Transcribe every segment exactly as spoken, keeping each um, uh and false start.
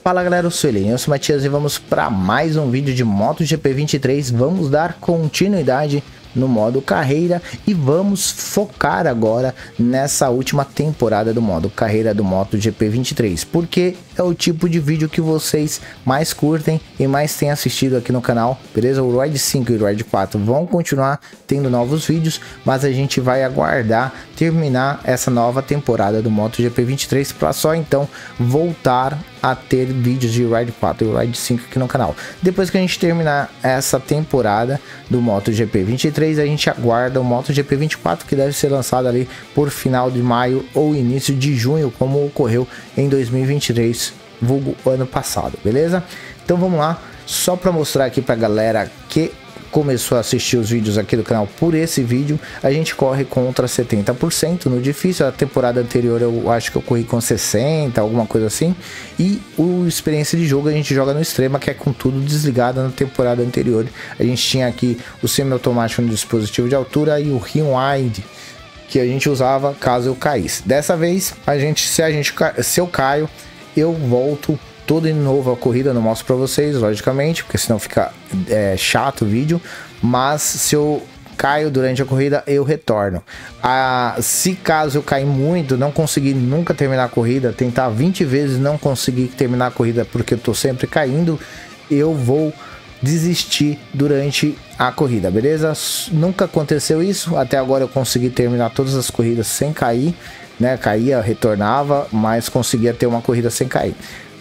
Fala galera, eu sou ele, eu sou o Matias e vamos para mais um vídeo de MotoGP vinte e três. Vamos dar continuidade no modo carreira e vamos focar agora nessa última temporada do modo carreira do MotoGP vinte e três, porque é o tipo de vídeo que vocês mais curtem e mais têm assistido aqui no canal, beleza? O Ride cinco e o Ride quatro vão continuar tendo novos vídeos, mas a gente vai aguardar terminar essa nova temporada do MotoGP vinte e três para só então voltar a ter vídeos de Ride quatro e Ride cinco aqui no canal. Depois que a gente terminar essa temporada do MotoGP vinte e três, a gente aguarda o MotoGP vinte e quatro, que deve ser lançado ali por final de maio ou início de junho, como ocorreu em dois mil e vinte e três, vulgo ano passado, beleza? Então vamos lá, só para mostrar aqui para galera que começou a assistir os vídeos aqui do canal por esse vídeo, a gente corre contra setenta por cento no difícil. A temporada anterior eu acho que eu corri com sessenta, alguma coisa assim, e o experiência de jogo a gente joga no extrema, que é com tudo desligado. Na temporada anterior a gente tinha aqui o semi-automático no dispositivo de altura e o rewind que a gente usava caso eu caísse. Dessa vez a gente, se a gente se eu caio, eu volto todo de novo a corrida, não mostro para vocês, logicamente, porque senão fica é, chato o vídeo. Mas se eu caio durante a corrida, eu retorno. Ah, se caso eu cair muito, não conseguir nunca terminar a corrida, tentar vinte vezes não conseguir terminar a corrida porque eu tô sempre caindo, eu vou desistir durante a corrida, beleza? Nunca aconteceu isso, até agora eu consegui terminar todas as corridas sem cair, né? Caía, retornava, mas conseguia ter uma corrida sem cair.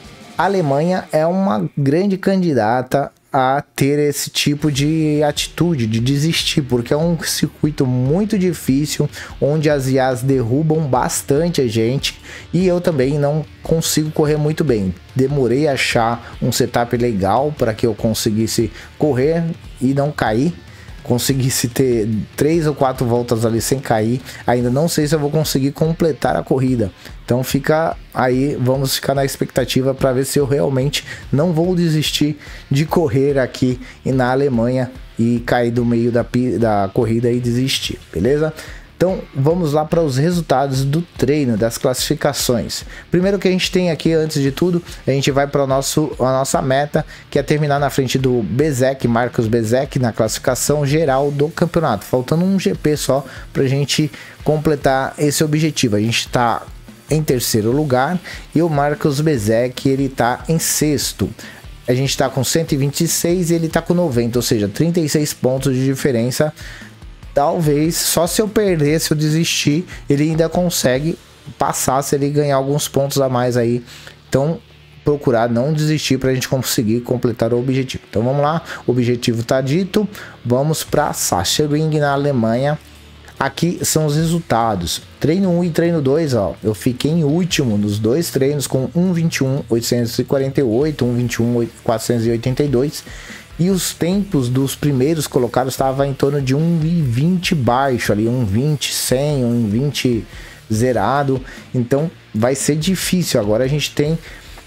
A Alemanha é uma grande candidata a ter esse tipo de atitude, de desistir, porque é um circuito muito difícil, onde as I As derrubam bastante a gente, e eu também não consigo correr muito bem. Demorei a achar um setup legal para que eu conseguisse correr e não cair, conseguisse ter três ou quatro voltas ali sem cair. Ainda não sei se eu vou conseguir completar a corrida, então fica aí, vamos ficar na expectativa para ver se eu realmente não vou desistir de correr aqui na Alemanha e cair do meio da, da corrida e desistir, beleza? Então vamos lá para os resultados do treino, das classificações. Primeiro que a gente tem aqui, antes de tudo, a gente vai para o nosso a nossa meta, que é terminar na frente do Bezzecchi, Marcos Bezzecchi, na classificação geral do campeonato. Faltando um G P só para a gente completar esse objetivo. A gente está em terceiro lugar e o Marcos Bezzecchi ele está em sexto. A gente está com cento e vinte e seis e ele está com noventa, ou seja, trinta e seis pontos de diferença. Talvez, só se eu perder, se eu desistir, ele ainda consegue passar, se ele ganhar alguns pontos a mais aí. Então, procurar não desistir para a gente conseguir completar o objetivo. Então, vamos lá, o objetivo está dito. Vamos para Sachsenring, na Alemanha. Aqui são os resultados. Treino um e treino dois, ó. Eu fiquei em último nos dois treinos com um vinte e um oitocentos e quarenta e oito, um vinte e um quatrocentos e oitenta e dois. E os tempos dos primeiros colocados estavam em torno de um e vinte baixo ali, um vinte cem, um vinte zerado. Então vai ser difícil. Agora a gente tem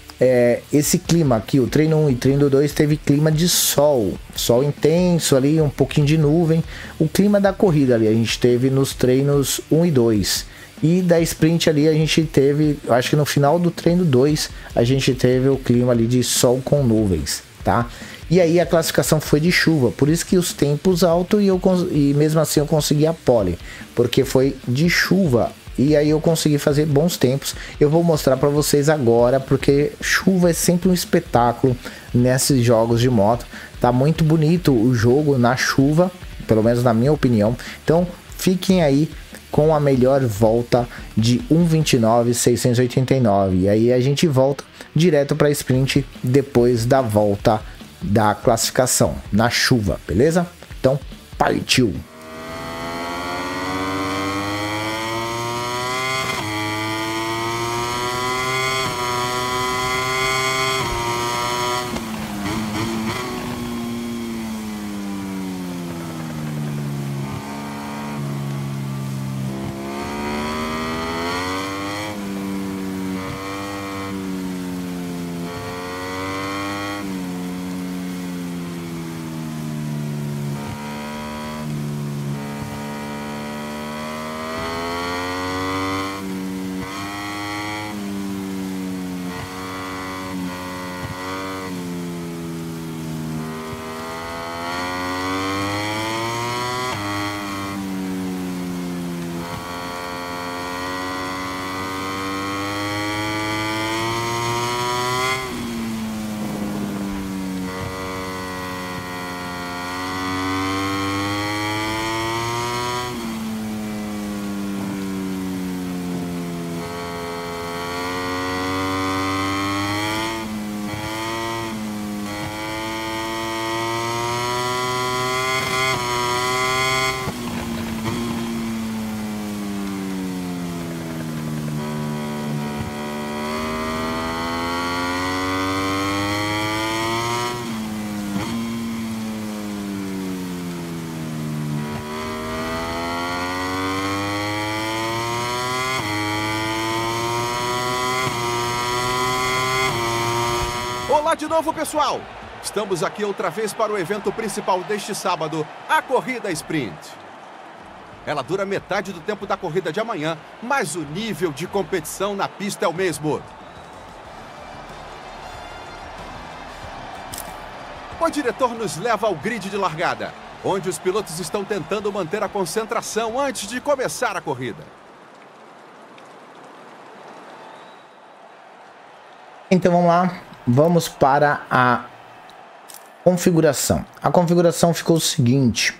é, esse clima aqui, o treino um e treino dois teve clima de sol, sol intenso ali, um pouquinho de nuvem. O clima da corrida ali a gente teve nos treinos um e dois. E da sprint ali a gente teve, acho que no final do treino dois, a gente teve o clima ali de sol com nuvens, tá? E aí a classificação foi de chuva, por isso que os tempos altos e, eu, e mesmo assim eu consegui a pole, porque foi de chuva. E aí eu consegui fazer bons tempos. Eu vou mostrar para vocês agora, porque chuva é sempre um espetáculo nesses jogos de moto. Tá muito bonito o jogo na chuva, pelo menos na minha opinião. Então fiquem aí com a melhor volta de um vinte e nove seiscentos e oitenta e nove. E aí a gente volta direto para sprint depois da volta da classificação na chuva, beleza? Então partiu! Olá de novo, pessoal! Estamos aqui outra vez para o evento principal deste sábado, a Corrida Sprint. Ela dura metade do tempo da corrida de amanhã, mas o nível de competição na pista é o mesmo. O diretor nos leva ao grid de largada, onde os pilotos estão tentando manter a concentração antes de começar a corrida. Então vamos lá, vamos para a configuração. A configuração ficou o seguinte.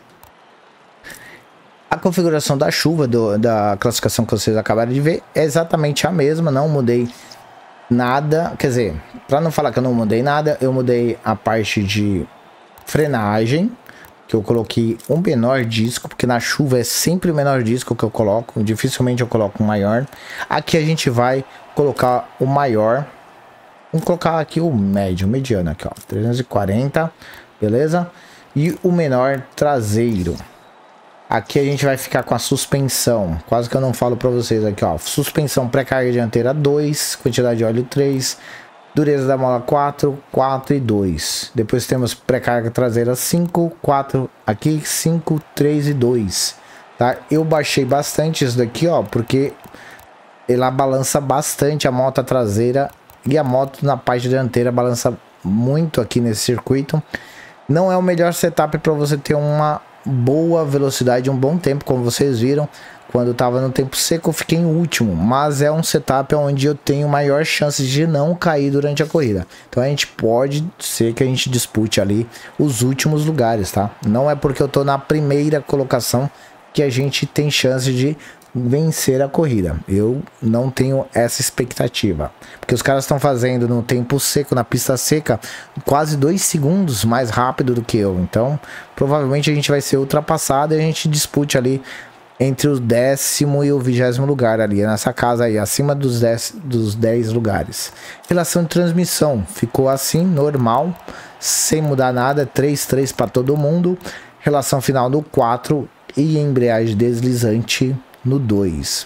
A configuração da chuva, do, da classificação que vocês acabaram de ver, é exatamente a mesma, não mudei nada. Quer dizer, para não falar que eu não mudei nada, eu mudei a parte de frenagem, que eu coloquei um menor disco, porque na chuva é sempre o menor disco que eu coloco, dificilmente eu coloco um maior. Aqui a gente vai colocar o maior. Vamos colocar aqui o médio, o mediano aqui, ó, trezentos e quarenta, beleza? E o menor traseiro. Aqui a gente vai ficar com a suspensão, quase que eu não falo para vocês aqui, ó. Suspensão pré-carga dianteira dois, quantidade de óleo três, dureza da mola quatro, quatro e dois. Depois temos pré-carga traseira cinco, quatro, aqui cinco, três e dois, tá? Eu baixei bastante isso daqui, ó, porque ela balança bastante a moto traseira e a moto na parte dianteira balança muito aqui nesse circuito. Não é o melhor setup para você ter uma boa velocidade, um bom tempo, como vocês viram. Quando estava no tempo seco eu fiquei em último, mas é um setup onde eu tenho maior chance de não cair durante a corrida. Então a gente pode ser que a gente dispute ali os últimos lugares, tá? Não é porque eu tô na primeira colocação que a gente tem chance de vencer a corrida. Eu não tenho essa expectativa, porque os caras estão fazendo no tempo seco, na pista seca, quase dois segundos mais rápido do que eu. Então provavelmente a gente vai ser ultrapassado e a gente dispute ali entre o décimo e o vigésimo lugar, ali nessa casa aí, acima dos dez, dos dez lugares. Relação de transmissão ficou assim, normal, sem mudar nada, três três para todo mundo. Relação final no quatro e embreagem deslizante no dois.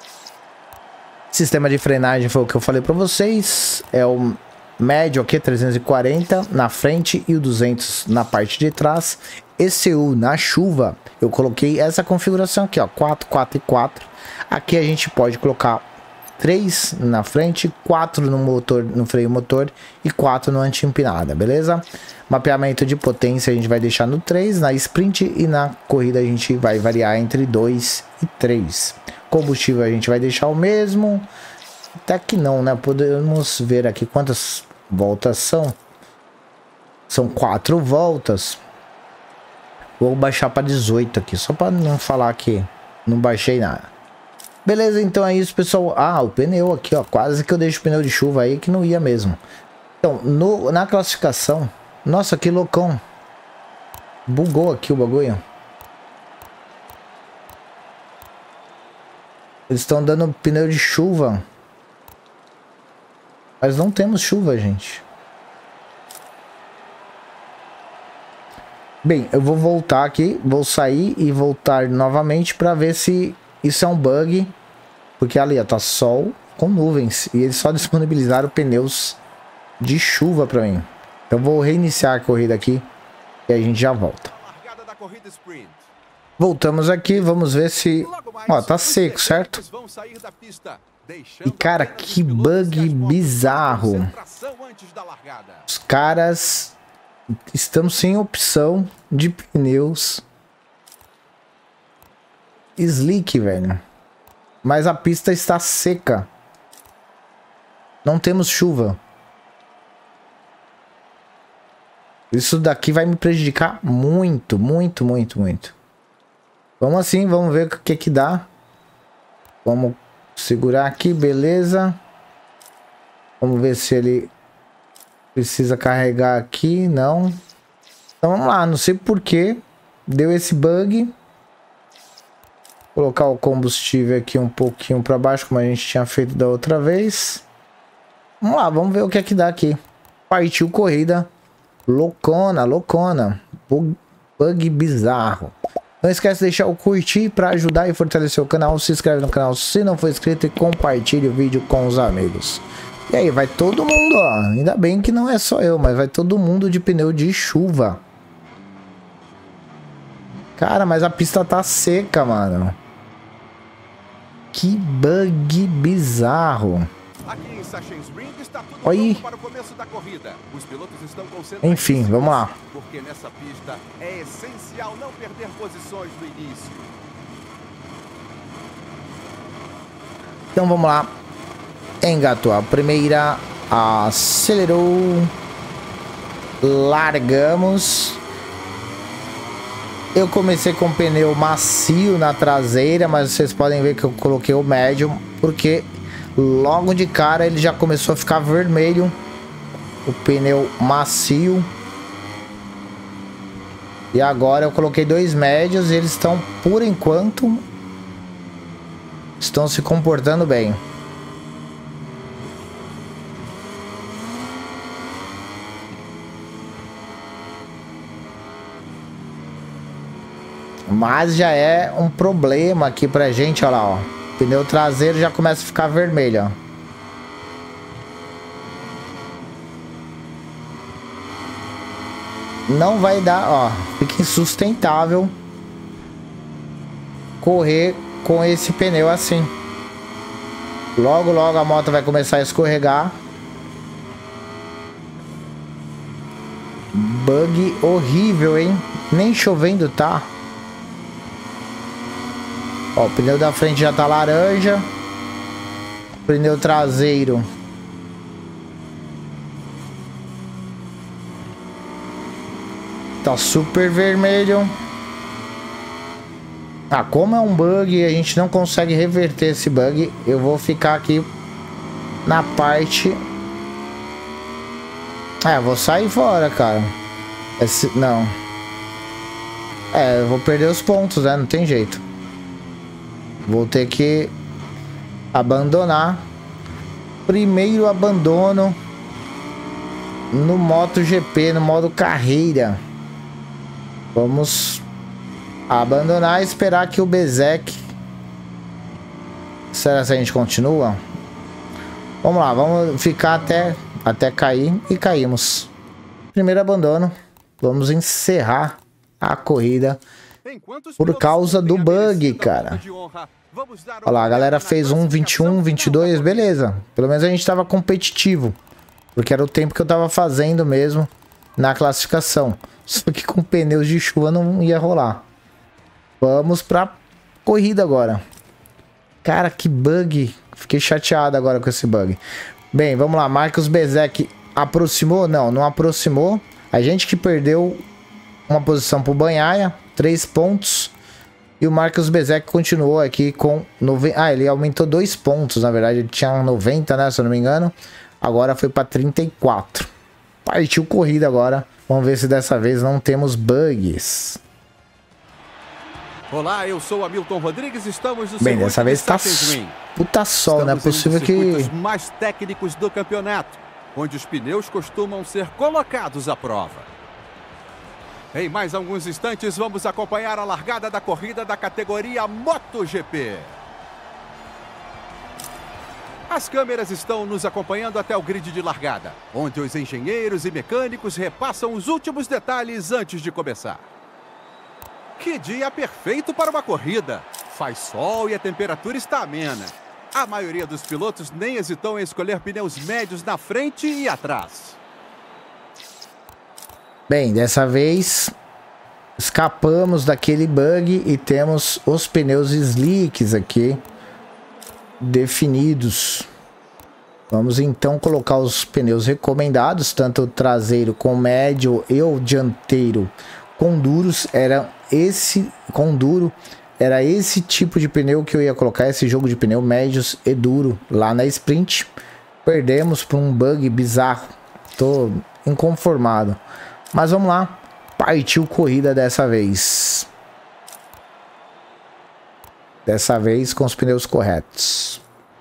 Sistema de frenagem foi o que eu falei para vocês, é o médio aqui, trezentos e quarenta na frente e o duzentos na parte de trás. E C U na chuva, eu coloquei essa configuração aqui, ó, quatro, quatro e quatro. Aqui a gente pode colocar três na frente, quatro no motor, no freio motor e quatro no anti-empinada, beleza? Mapeamento de potência a gente vai deixar no três, na sprint, e na corrida a gente vai variar entre dois e três. Combustível a gente vai deixar o mesmo, até que não, né? Podemos ver aqui quantas voltas são. São quatro voltas. Vou baixar para dezoito aqui, só para não falar que não baixei nada. Beleza, então é isso, pessoal. Ah, o pneu aqui, ó, quase que eu deixo o pneu de chuva aí que não ia mesmo. Então, no, na classificação, nossa, que loucão. Bugou aqui o bagulho. Eles estão dando pneu de chuva. Mas não temos chuva, gente. Bem, eu vou voltar aqui, vou sair e voltar novamente para ver se isso é um bug. Porque ali, ó, tá sol com nuvens e eles só disponibilizaram pneus de chuva para mim. Então vou reiniciar a corrida aqui e a gente já volta. Voltamos aqui, vamos ver se... Ó, tá seco, certo? E cara, que bug bizarro. Os caras... Estamos sem opção de pneus slick, velho. Mas a pista está seca. Não temos chuva. Isso daqui vai me prejudicar muito, muito, muito, muito. Vamos assim, vamos ver o que que dá. Vamos segurar aqui, beleza. Vamos ver se ele... precisa carregar aqui, não. Então vamos lá, não sei por que deu esse bug. Vou colocar o combustível aqui um pouquinho para baixo, como a gente tinha feito da outra vez. Vamos lá, vamos ver o que é que dá aqui. Partiu corrida. Loucona, loucona. Bug, bug bizarro. Não esquece de deixar o curtir para ajudar e fortalecer o canal. Se inscreve no canal se não for inscrito e compartilhe o vídeo com os amigos. E aí, vai todo mundo, ó. Ainda bem que não é só eu, mas vai todo mundo de pneu de chuva. Cara, mas a pista tá seca, mano. Que bug bizarro. Aqui em Sachsen's Ring está tudo Oi. pronto para o começo da corrida. Os pilotos estão concentrados. Enfim, vamos lá. Porque nessa pista é essencial não perder posições no início. Então vamos lá. Engatou a primeira. Acelerou. Largamos. Eu comecei com pneu macio na traseira, mas vocês podem ver que eu coloquei o médio, porque logo de cara ele já começou a ficar vermelho. O pneu macio. E agora eu coloquei dois médios e eles estão, por enquanto, estão se comportando bem. Mas já é um problema aqui pra gente, olha lá, ó. O pneu traseiro já começa a ficar vermelho, ó. Não vai dar, ó. Fica insustentável correr com esse pneu assim. Logo, logo a moto vai começar a escorregar. Bug horrível, hein? Nem chovendo tá. Ó, o pneu da frente já tá laranja. Pneu traseiro tá super vermelho. Ah, como é um bug e a gente não consegue reverter esse bug, eu vou ficar aqui na parte... É, eu vou sair fora, cara. Esse... Não. É, eu vou perder os pontos, né? Não tem jeito. Vou ter que abandonar. Primeiro abandono no MotoGP, no modo carreira. Vamos abandonar e esperar que o Bezzecchi... Será que a gente continua? Vamos lá, vamos ficar até, até cair e caímos. Primeiro abandono. Vamos encerrar a corrida por causa do bug, cara. Olha lá, a galera fez um vinte e um, vinte e dois, beleza. Pelo menos a gente tava competitivo, porque era o tempo que eu tava fazendo mesmo na classificação. Só que com pneus de chuva não ia rolar. Vamos pra corrida agora. Cara, que bug. Fiquei chateado agora com esse bug. Bem, vamos lá. Marcos Bezzecchi aproximou? Não, não aproximou. A gente que perdeu uma posição pro Bagnaia. Três pontos. E o Marcos Bezzecchi continuou aqui com... noventa... Ah, ele aumentou dois pontos, na verdade. Ele tinha noventa, né? Se eu não me engano. Agora foi para trinta e quatro. Partiu corrida agora. Vamos ver se dessa vez não temos bugs. Olá, eu sou Hamilton Rodrigues, estamos no Bem, dessa vez tá puta sol, não é possível que... um dos mais técnicos do campeonato, onde os pneus costumam ser colocados à prova. Em mais alguns instantes, vamos acompanhar a largada da corrida da categoria MotoGP. As câmeras estão nos acompanhando até o grid de largada, onde os engenheiros e mecânicos repassam os últimos detalhes antes de começar. Que dia perfeito para uma corrida! Faz sol e a temperatura está amena. A maioria dos pilotos nem hesitou em escolher pneus médios na frente e atrás. Bem, dessa vez escapamos daquele bug e temos os pneus slicks aqui definidos. Vamos então colocar os pneus recomendados, tanto o traseiro com médio e o dianteiro com duros. Era esse com duro, era esse tipo de pneu que eu ia colocar, esse jogo de pneu médios e duro lá na sprint. Perdemos por um bug bizarro. Tô inconformado. Mas vamos lá. Partiu corrida dessa vez. Dessa vez com os pneus corretos.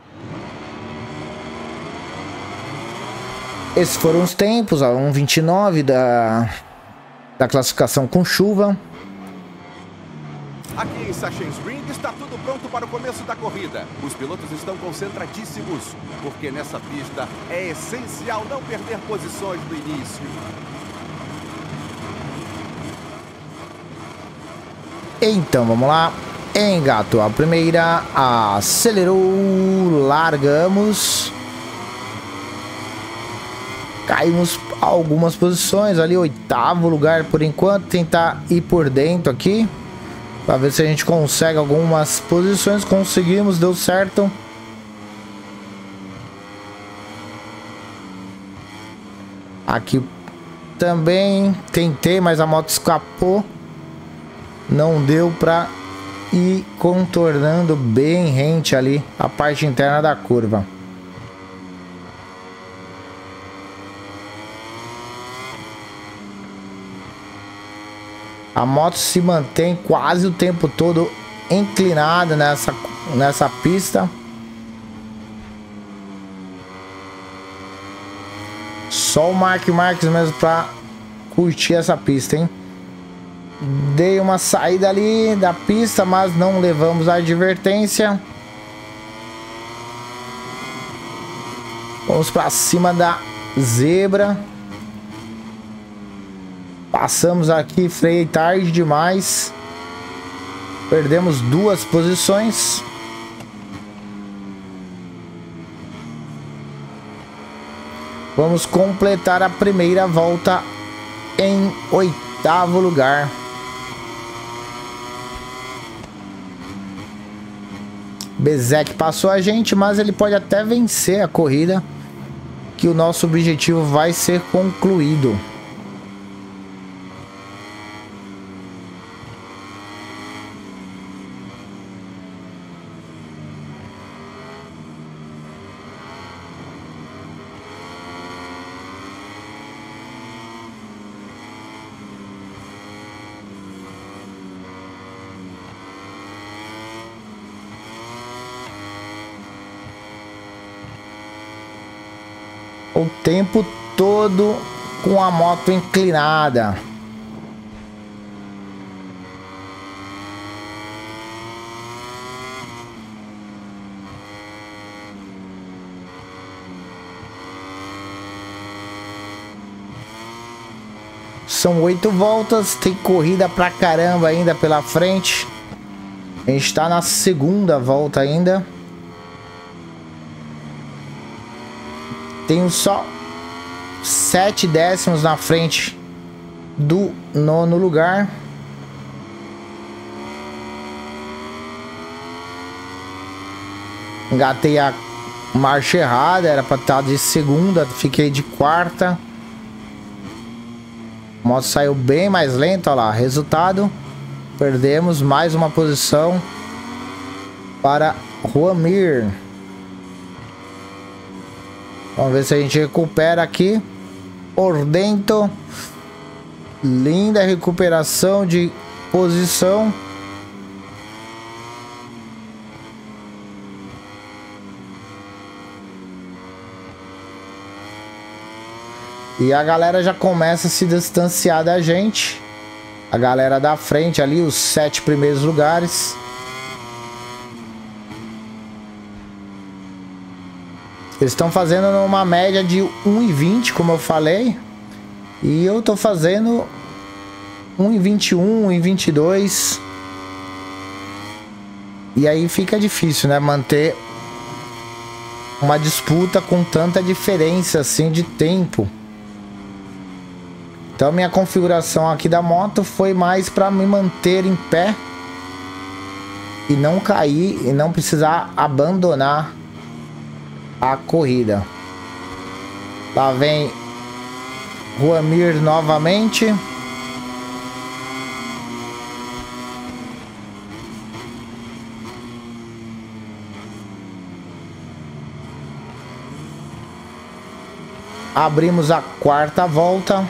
Esses foram os tempos, ó, um vinte e nove da, da classificação com chuva. Aqui em Sachsenring está tudo pronto para o começo da corrida. Os pilotos estão concentradíssimos, porque nessa pista é essencial não perder posições no início. Então, vamos lá. Engatou a primeira, acelerou, largamos. Caímos algumas posições ali, oitavo lugar por enquanto. Tentar ir por dentro aqui para ver se a gente consegue algumas posições. Conseguimos, deu certo. Aqui também tentei, mas a moto escapou. Não deu para ir contornando bem rente ali a parte interna da curva. A moto se mantém quase o tempo todo inclinada nessa, nessa pista. Só o Mark Marques mesmo para curtir essa pista, hein? Dei uma saída ali da pista, mas não levamos a advertência. Vamos para cima da zebra. Passamos aqui, freiei tarde demais. Perdemos duas posições. Vamos completar a primeira volta em oitavo lugar. Bezek passou a gente, mas ele pode até vencer a corrida, que o nosso objetivo vai ser concluído. O tempo todo com a moto inclinada. São oito voltas, tem corrida pra caramba ainda pela frente. A gente tá na segunda volta ainda. Tenho só sete décimos na frente do nono lugar. Engatei a marcha errada, era para estar de segunda, fiquei de quarta. A moto saiu bem mais lenta, olha lá, resultado, perdemos mais uma posição para Juamir. Vamos ver se a gente recupera aqui por dentro. Linda recuperação de posição. E a galera já começa a se distanciar da gente. A galera da frente ali, os sete primeiros lugares. Eles estão fazendo uma média de um e vinte, como eu falei. E eu tô fazendo um e vinte e um, um e vinte e dois. E aí fica difícil, né? Manter uma disputa com tanta diferença assim de tempo. Então minha configuração aqui da moto foi mais para me manter em pé. E não cair e não precisar abandonar a corrida. Lá vem Juamir novamente. Abrimos a quarta volta.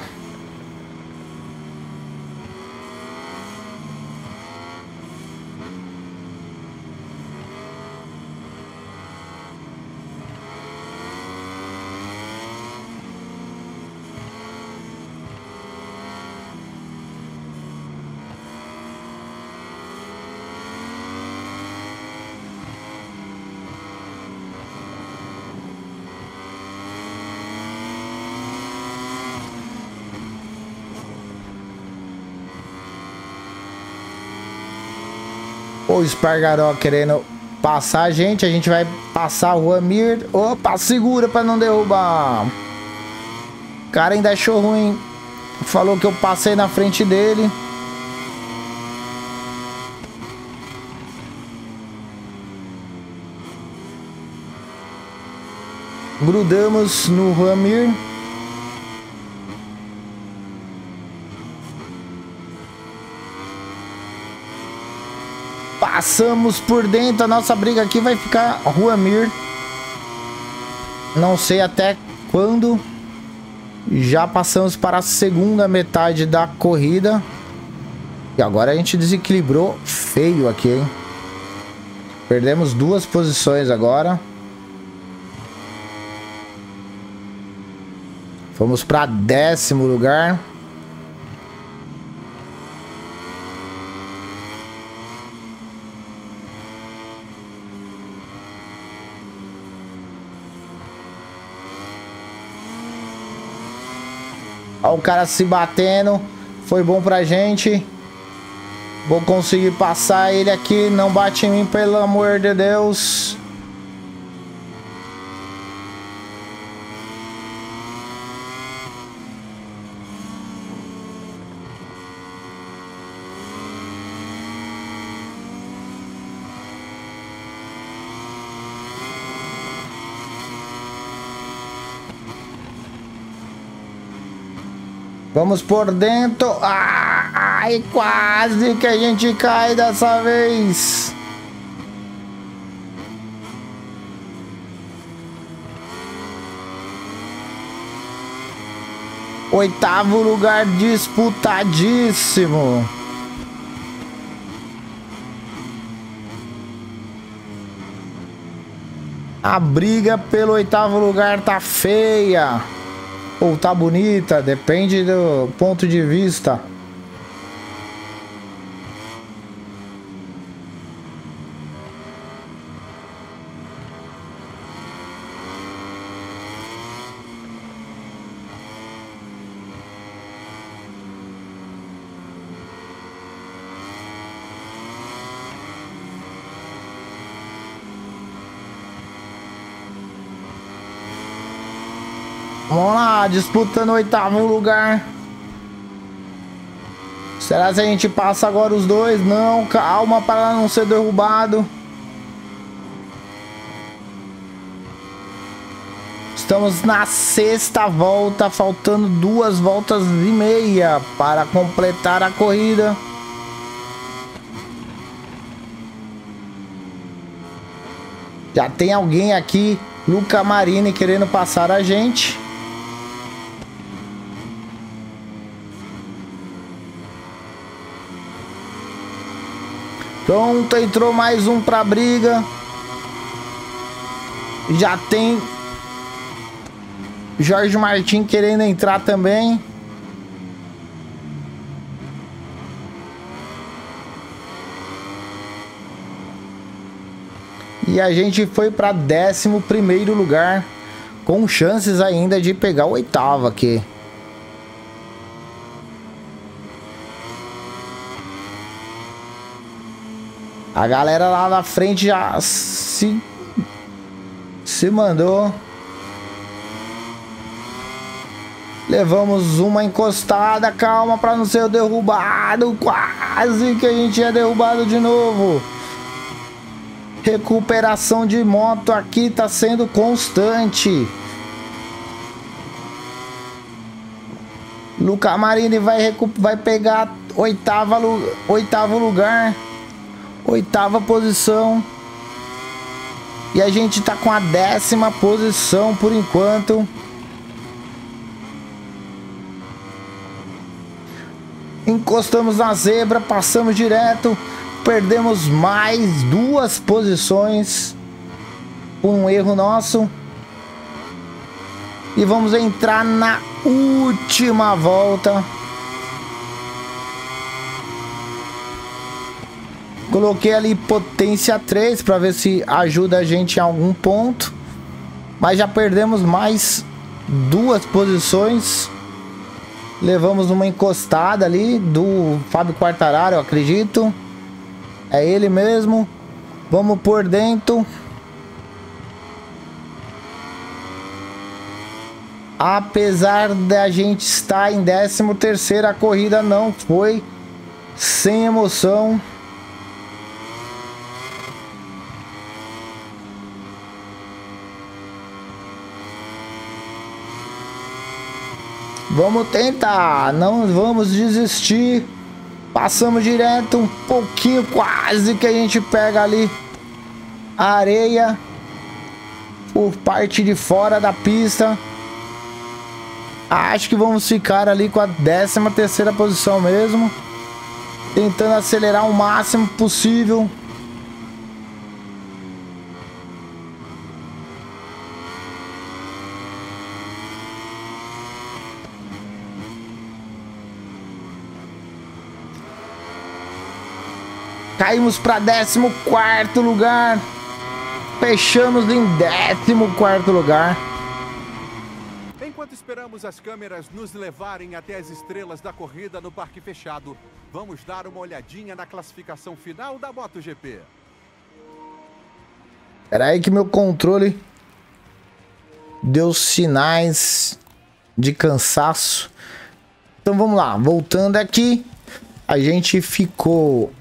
O Espargaró querendo passar a gente. A gente vai passar o Ramir. Opa, segura pra não derrubar. O cara ainda achou ruim. Falou que eu passei na frente dele. Grudamos no Ramir. Passamos por dentro. A nossa briga aqui vai ficar Ramir. Não sei até quando. Já passamos para a segunda metade da corrida. E agora a gente desequilibrou feio aqui, hein? Perdemos duas posições agora. Fomos para décimo lugar. Olha o cara se batendo. Foi bom pra gente. Vou conseguir passar ele aqui. Não bate em mim, pelo amor de Deus. Vamos por dentro. Ai, quase que a gente cai dessa vez. Oitavo lugar disputadíssimo. A briga pelo oitavo lugar tá feia. Ou tá bonita, depende do ponto de vista. Vamos lá, disputando o oitavo lugar. Será que a gente passa agora os dois? Não, calma para não ser derrubado. Estamos na sexta volta, faltando duas voltas e meia para completar a corrida. Já tem alguém aqui, Luca Marini, querendo passar a gente. Pronto, entrou mais um pra briga. Já tem Jorge Martin querendo entrar também. E a gente foi para décimo primeiro lugar, com chances ainda de pegar o oitavo aqui. A galera lá na frente já se, se mandou. Levamos uma encostada, calma para não ser derrubado. Quase que a gente é derrubado de novo. Recuperação de moto aqui tá sendo constante. Luca Marini vai, vai pegar oitava, oitavo lugar. Oitava posição. E a gente tá com a décima posição por enquanto. Encostamos na zebra, passamos direto. Perdemos mais duas posições por um erro nosso. E vamos entrar na última volta. Coloquei ali potência três para ver se ajuda a gente em algum ponto. Mas já perdemos mais duas posições. Levamos uma encostada ali do Fábio Quartararo, eu acredito. É ele mesmo. Vamos por dentro. Apesar da gente estar em décimo terceiro, a corrida não foi sem emoção. Vamos tentar, não vamos desistir. Passamos direto um pouquinho, quase que a gente pega ali a areia por parte de fora da pista. Acho que vamos ficar ali com a décima terceira posição mesmo, tentando acelerar o máximo possível. Caímos para décimo quarto lugar. Fechamos em décimo quarto lugar. Enquanto esperamos as câmeras nos levarem até as estrelas da corrida no parque fechado, vamos dar uma olhadinha na classificação final da MotoGP. Espera aí que meu controle deu sinais de cansaço. Então vamos lá, voltando aqui, a gente ficou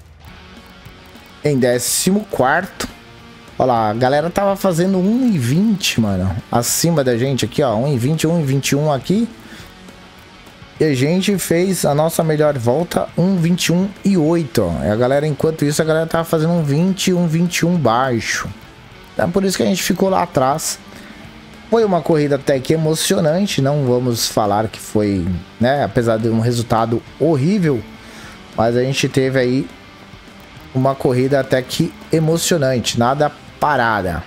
em décimo quarto. Olha lá, a galera tava fazendo um e vinte, mano, acima da gente aqui, ó, um e vinte, um e vinte e um aqui. E a gente fez a nossa melhor volta, um e vinte e um e oito, ó. E a galera, enquanto isso, a galera tava fazendo um vinte, um e vinte e um baixo. É por isso que a gente ficou lá atrás. Foi uma corrida até que emocionante, não vamos falar que foi, né, apesar de um resultado horrível, mas a gente teve aí uma corrida até que emocionante, nada parada.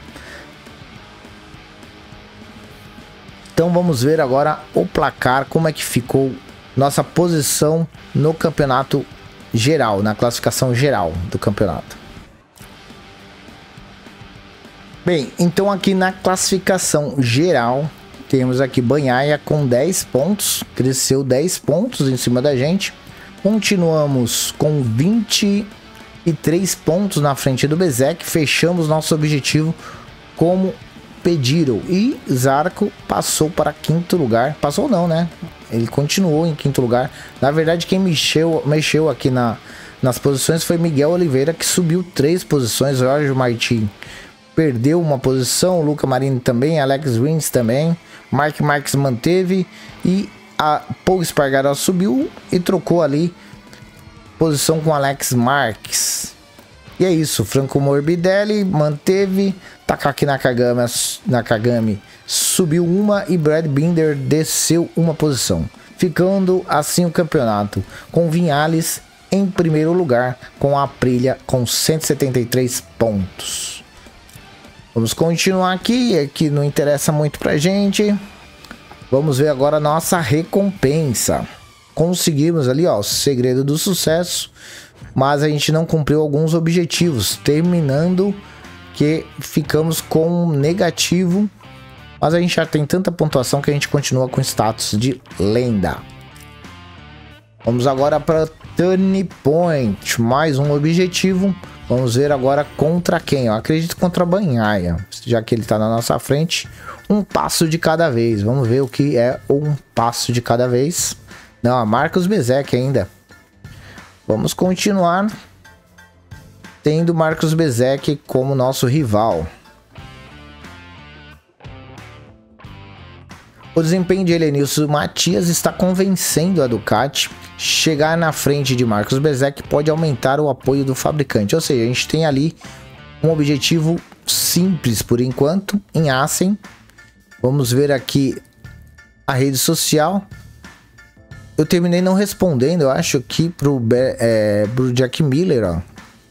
Então vamos ver agora o placar, como é que ficou nossa posição no campeonato geral, na classificação geral do campeonato. Bem, então aqui na classificação geral, temos aqui Bagnaia com dez pontos, cresceu dez pontos em cima da gente. Continuamos com vinte e três pontos na frente do Bezzecchi, fechamos nosso objetivo como pediram. E Zarco passou para quinto lugar, passou não, né? Ele continuou em quinto lugar. Na verdade, quem mexeu, mexeu aqui na, nas posições foi Miguel Oliveira, que subiu três posições. Jorge Martin perdeu uma posição, Luca Marini também, Alex Rins também, Mark Marques manteve e a Paul Espargaró subiu e trocou ali posição com Alex Marques. E é isso, Franco Morbidelli manteve, Takaki Nakagami, Nakagami subiu uma e Brad Binder desceu uma posição, ficando assim o campeonato com Vinhales em primeiro lugar com a Aprilia com cento e setenta e três pontos. Vamos continuar aqui, é que não interessa muito pra gente. Vamos ver agora a nossa recompensa. Conseguimos ali, ó, o segredo do sucesso, mas a gente não cumpriu alguns objetivos, terminando que ficamos com um negativo, mas a gente já tem tanta pontuação que a gente continua com status de lenda. Vamos agora para Turning Point, mais um objetivo. Vamos ver agora contra quem? Eu acredito contra a Bagnaia, já que ele está na nossa frente. Um passo de cada vez. Vamos ver o que é um passo de cada vez. Não, a Marcos Bezzecchi ainda. Vamos continuar tendo Marcos Bezzecchi como nosso rival. O desempenho de Elenilson Matias está convencendo a Ducati. Chegar na frente de Marcos Bezzecchi pode aumentar o apoio do fabricante. Ou seja, a gente tem ali um objetivo simples por enquanto em Assen. Vamos ver aqui a rede social. Eu terminei não respondendo, eu acho, aqui pro, é, pro Jack Miller, ó.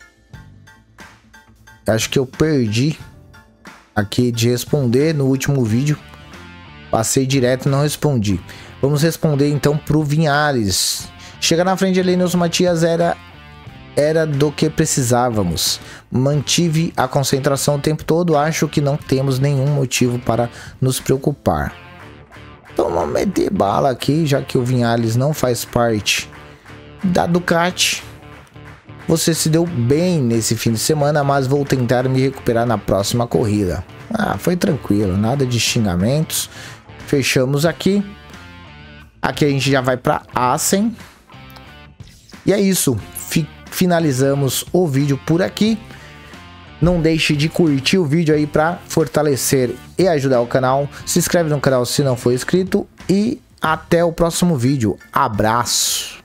Acho que eu perdi aqui de responder no último vídeo. Passei direto e não respondi. Vamos responder então pro Vinhales. Chegar na frente de Elenilson Matias era, era do que precisávamos. Mantive a concentração o tempo todo. Acho que não temos nenhum motivo para nos preocupar. Então vamos meter bala aqui, já que o Vinhales não faz parte da Ducati. você se deu bem nesse fim de semana, mas vou tentar me recuperar na próxima corrida. Ah, foi tranquilo, nada de xingamentos. Fechamos aqui. Aqui a gente já vai para Assen. E é isso. Fi- finalizamos o vídeo por aqui. Não deixe de curtir o vídeo aí para fortalecer e ajudar o canal. Se inscreve no canal se não for inscrito. E até o próximo vídeo. Abraço!